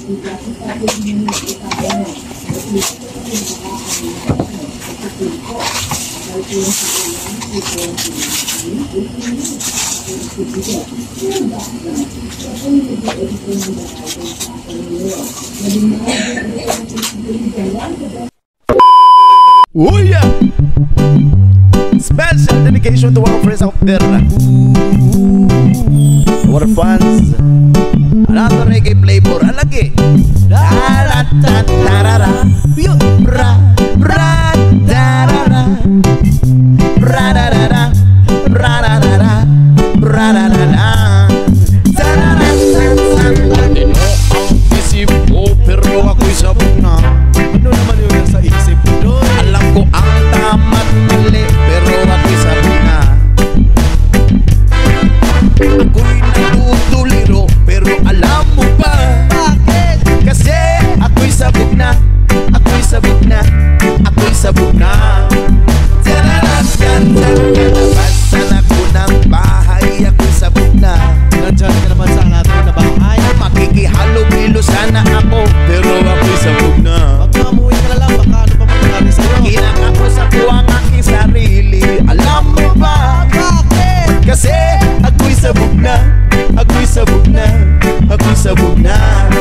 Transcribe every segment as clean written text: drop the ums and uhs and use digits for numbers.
Oh yeah! Special dedication to our friends out there, our fans. Another reggae flavor, alagi. Da-da-da-da-da-da, bra-bra-da-da-da, bra-da-da-da, bra-da-da-da, bra-da-da-da. Ano ang isip ko, pero ako'y sabog na. Ano naman yun sa isip ko? Alam ko ang tama't mali, pero ako'y sabog na. Ako'y natutuliro, pero alam mo ba bakit? Kasi ako'y sabog na, ako'y sabog na, ako'y sabog na. Labasan ako ng bahay, ako'y sabog na. Nandyan ka naman sa ating na bahay. Makikihalo-hilo sana ako, pero ako'y sabog na. Magmamuhin ka na lang, baka ano pa mangyari sa'yo. Kinakapos ako ang aking sarili. Alam mo ba bakit? Kasi ako'y sabog na, ako'y sabog na, ako'y sabog na.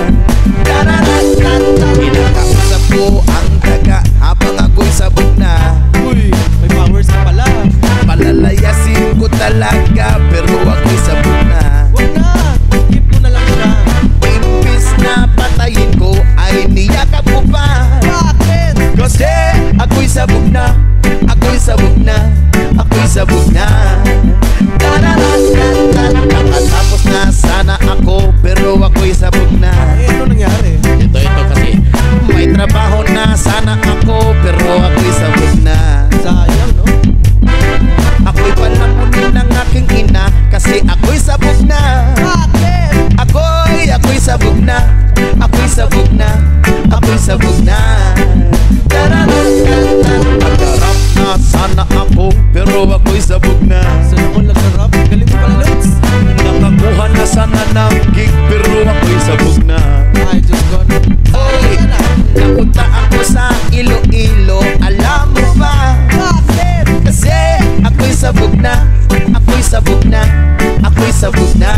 Kinakausap ko ang daga habang ako'y sabog na. Uy, may powers ka pala. Palalayasin ko talaga, pero ako'y sabog na. Wag na, keep mo na lang siya. Imbis na patayin ko, ay niyakap ko pa. Bakit? Kasi ako'y sabog na, ako'y sabog na, ako'y sabog na. Nakatapos na sana ako, pero ako'y sabog na. Ano nangyari? Ito kasi may trabaho na sana ako, pero ako'y sabog na. Sayang, no? Ako'y palamunin ng aking ina, kasi ako'y sabog na. Bakit? Ako'y sabog na, ako'y sabog na, ako'y sabog na. Nagarap na sana ako, pero ako'y sabog na. Sana ko nagarap? Galing mo pala, Lutz. Nakakuha na sana ng gig, pero ako'y sabog na. I just gone. Oy, napunta ako sa Iloilo. Alam mo ba bakit? Kasi ako'y sabog na, ako'y sabog na, ako'y sabog na.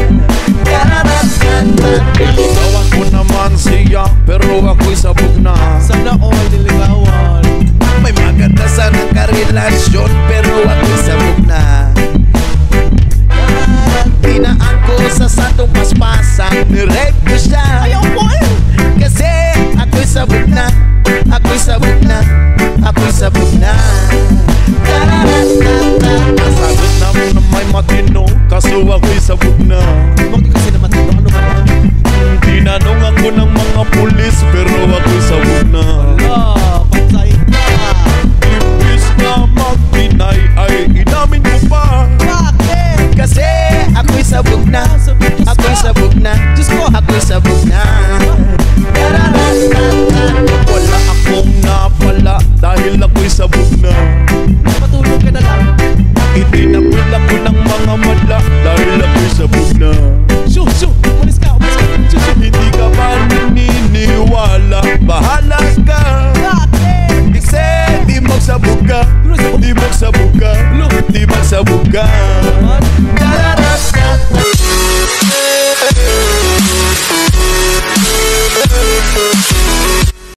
Niligawan ko naman siya, pero ako'y sabog na. Sana all niligawan. May maganda sanang karelasyon, pero ako'y sabog na. Pinaan ko sa satong paspasan, nirep ko siya. Ayaw mo eh. Kasi ako'y sabog na, ako'y sabog na, ako'y sabog na. Nasagot na mo na may matino, kaso ako'y sabog na. Bakit kasi na matino? Ano ba? Tinanong ako ng mga pulis, pero